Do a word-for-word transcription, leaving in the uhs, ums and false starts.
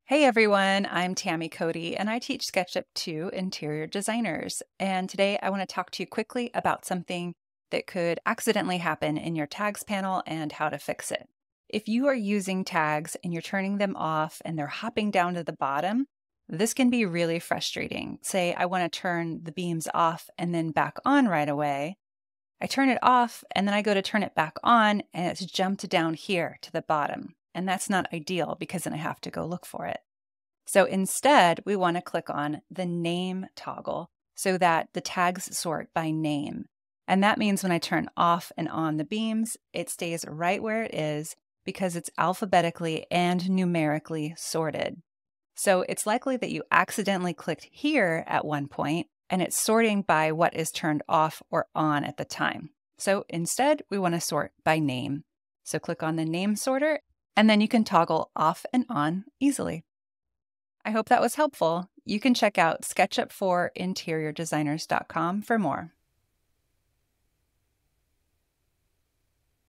Hey everyone, I'm Tammy Cody and I teach SketchUp to interior designers. And today I want to talk to you quickly about something that could accidentally happen in your tags panel and how to fix it. If you are using tags and you're turning them off and they're hopping down to the bottom, this can be really frustrating. Say I want to turn the beams off and then back on right away. I turn it off and then I go to turn it back on and it's jumped down here to the bottom. And that's not ideal because then I have to go look for it. So instead, we want to click on the name toggle so that the tags sort by name. And that means when I turn off and on the beams, it stays right where it is because it's alphabetically and numerically sorted. So it's likely that you accidentally clicked here at one point and it's sorting by what is turned off or on at the time. So instead, we want to sort by name. So click on the name sorter, and then you can toggle off and on easily. I hope that was helpful. You can check out SketchUp for interior designers dot com for more.